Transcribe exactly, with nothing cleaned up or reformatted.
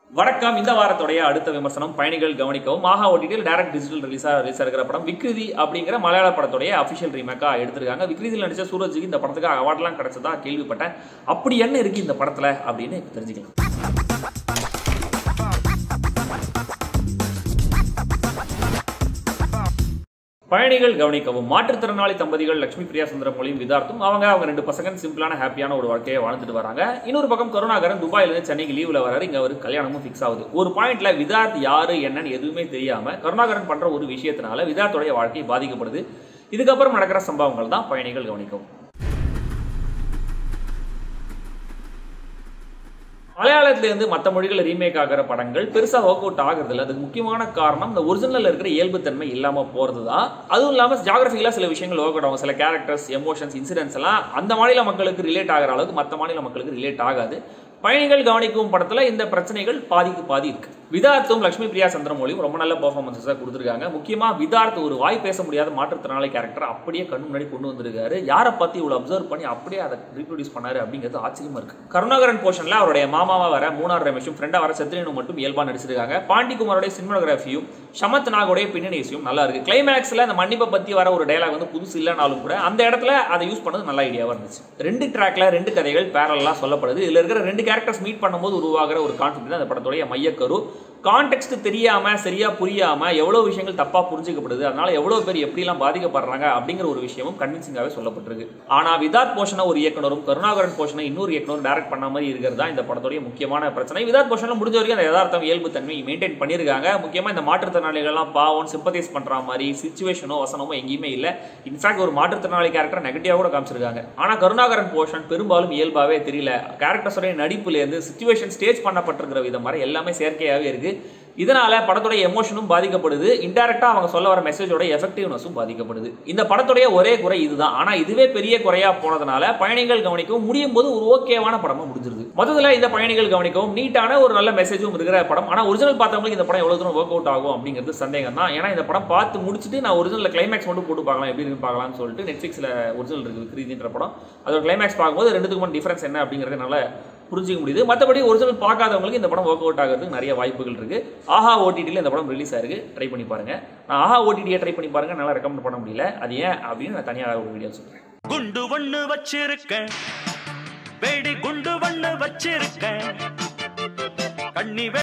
வணக்கம். இந்த வாரத்துடைய அடுத்த விமர்சனம் பயணிகள் கவனிக்கவும். ஆஹா ஓடிடியில் டைரக்ட் டிஜிட்டல் ரிலீஸா ரிலீஸ் இருக்கிற படம் விக்ரிதி அப்படிங்கிற மலையாள படத்துடைய அஃபிஷியல் ரீமேக்கா எடுத்திருக்காங்க. விக்ரிதியில் நடிச்ச சூரஜுக்கு இந்த படத்துக்கு அவார்ட்லாம் கிடைச்சதா கேள்விப்பட்டேன். அப்படி என்ன இருக்கு இந்த படத்துல அப்படின்னு தெரிஞ்சுக்கலாம். பயணிகள் கவனிக்கவும். மாற்றுத்திறனாளி தம்பதிகள் லட்சுமி பிரியா சுந்தரமொழியும் விதார்த்தும் அவங்க அவங்க ரெண்டு பசங்க சிம்பிளான ஹாப்பியான ஒரு வாழ்க்கையை வாழ்ந்துட்டு வராங்க. இன்னொரு பக்கம் கருணாகரன் துபாயிலிருந்து சென்னைக்கு லீவ்ல வராரு. இங்க ஒரு கல்யாணமும் ஃபிக்ஸ் ஆகுது. ஒரு பாயிண்ட்ல விதார்த் யாரு என்னன்னு எதுவுமே தெரியாம கருணாகரன் பண்ற ஒரு விஷயத்தினால விதார்த்துடைய வாழ்க்கை பாதிக்கப்படுது. இதுக்கப்புறம் நடக்கிற சம்பவங்கள் தான் பயணிகள் கவனிக்கவும். மலையாளத்திலிருந்து மற்ற மொழிகள் ரீமேக் ஆகிற படங்கள் பெருசா ஒர்க் அவுட் ஆகுறது இல்லை. அதுக்கு முக்கியமான காரணம் இந்த ஒரிஜினல் இருக்கிற இயல்புத்தன்மை இல்லாம போறது தான். அதுவும் இல்லாம ஜியாகிரபிக்கலா சில விஷயங்கள் ஒர்க் அவுட் ஆகும். சில கேரக்டர்ஸ், எமோஷன்ஸ், இன்சிடென்ட்ஸ் எல்லாம் அந்த மாநில மக்களுக்கு ரிலேட் ஆகிற அளவுக்கு மற்ற மாநில மக்களுக்கு ரிலேட் ஆகாது. பயணிகள் கவனிக்கும் படத்துல இந்த பிரச்சனைகள் பாதிக்கு பாதி இருக்கு. விதார்த்தும் லட்சுமி பிரியா சந்திரமௌலியும் ரொம்ப நல்ல பெர்ஃபார்மன்ஸா கொடுத்துருக்காங்க. முக்கியமா விதார்த் ஒரு வாய் பேச முடியாத மாற்றுத்திறனாளி கேரக்டர் அப்படியே கண்ணு முன்னாடி கொண்டு வந்திருக்காரு. யாரை பத்தி இவ்வளவு அப்சர்வ் பண்ணி அப்படியே அதை ரீப்ரொடியூஸ் பண்ணாரு அப்படிங்கிறது ஆச்சரியமா இருக்கு. கருணாகரன் போர்ஷன்ல அவருடைய மாமாவா வர மூணார் ரமேஷும் ஃப்ரெண்டா வர சத்ரியனும் மட்டும் இயல்பா நடிச்சிருக்காங்க. பாண்டிகுமாரோட சினிமாகிராஃபியும் சமத் நாகோடைய பின்னணி இசையும் நல்லா இருக்கு. கிளைமேக்ஸ்ல அந்த மன்னிப்பை பத்தி வர ஒரு டயலாக் வந்து புதுசு இல்லைனாலும் கூட அந்த இடத்துல அதை யூஸ் பண்ணது நல்ல ஐடியாவா இருந்துச்சு. ரெண்டு ட்ராக்ல ரெண்டு கதைகள் பேரலா சொல்லப்படுது. இதுல இருக்கிற ரெண்டு கேரக்டர்ஸ் மீட் பண்ணும்போது உருவாகிற ஒரு கான்செப்ட் தான் அந்த படத்துடைய மையக்கரு. கான்டெக்ஸ்ட் தெரியாம சரியா புரியாம எவ்வளவு விஷயங்கள் தப்பா புரிஞ்சுக்கப்படுது, அதனால எவ்வளவு பேர் எப்படிலாம் பாதிக்கப்படுறாங்க அப்படிங்கிற ஒரு விஷயமும் கன்வின்சிங்காவே சொல்லப்பட்டிருக்கு. ஆனா விதார்த் போஷனை ஒரு இயக்குனரும் கருணாகரன் போஷனை இன்னொரு இயக்குனரும் டைரக்ட் பண்ண மாதிரி இருக்கிறதா இந்த படத்துடைய முக்கியமான பிரச்சனை. விதார்த் போஷன்ல முடிஞ்ச வரைக்கும் அந்த யதார்த்தம் இயல்பு தன்மை மெயின்டைன் பண்ணியிருக்காங்க. முக்கியமா இந்த மாற்றுத்திறனாளிகள்லாம் பாவம் சிம்பத்தைஸ் பண்ற மாதிரி சிச்சுவேஷனோ வசனமோ எங்கேயுமே இல்லை. இன்ஃபேக்ட் ஒரு மாற்றுத்திறனாளி கேரக்டர் நெகட்டிவா கூட காமிச்சிருக்காங்க. ஆனா கருணாகரன் போஷன் பெரும்பாலும் இயல்பாவே தெரியல. கேரக்டர்ஸோட நடிப்புல இருந்து சிச்சுவேஷன் ஸ்டேஜ் பண்ணப்பட்டிருக்கிற விதம் மாதிரி எல்லாமே செயற்கையாவே இருக்கு. இதனால படத்துடைய எமோஷனும் பாதிக்கப்படுது. இன்டைரக்டா அவங்க சொல்ல வர மெசேஜோட எஃபெக்டிவ்னஸும் பாதிக்கப்படுது. இந்த படத்துடைய ஒரே குறை இதுதான். ஆனா இதுவே பெரிய குறையா போனதுனால பயணிகள் கவனிக்கவும் முடியும் போது ஒரு ஓகேவான படமா முடிஞ்சிருது. முதல்ல இந்த பயணிகள் கவனிக்கவும் நீட்டான ஒரு நல்ல மெசேஜும் இருக்கிற படம். ஆனா ஒரிஜினல் பார்த்தவங்களுக்கு இந்த படம் எவ்வளவு தூரம் ஒர்க் அவுட் ஆகும் அப்படிங்கிறது சந்தேகம் தான். ஏன்னா இந்த படம் பார்த்து முடிச்சுட்டு நான் ஒரிஜினல் கிளைமேக்ஸ் மட்டும் போட்டு பார்க்கலாம் எப்படி இருக்கு பார்க்கலாம்னு சொல்லிட்டு நெட்ஃபிளிக்ஸ்ல ஒரிஜினல் இருக்கு விக்ரிதின்ற படம். அதோட கிளைமேக்ஸ் பார்க்கும்போது ரெண்டுத்துக்குமான டிஃபரன்ஸ் என்ன அப்படிங்கிறது நல்லா புரிஞ்சிக்க முடியுது. மற்றபடி ஒரிஜினல் பார்க்காதவங்களுக்கு இந்த படம் ஒர்க் அவுட் ஆகிறதுக்கு நிறைய வாய்ப்புகள் இருக்கு. ஆஹா ஓடிடியில் இந்த படம் ரிலீஸ் ஆயிருக்கு. ட்ரை பண்ணி பாருங்க. நான் ஆஹா ஓடிடியை ட்ரை பண்ணி பாருங்க நல்லா ரெக்கமெண்ட் பண்ண முடியல. அது ஏன் அப்படின்னு நான் தனியாக ஒரு வீடியோ சொல்றேன். குண்டு ஒண்ணு வச்சிருக்கேன், வெடி குண்டு ஒண்ணு வச்சிருக்கேன், கண்ணி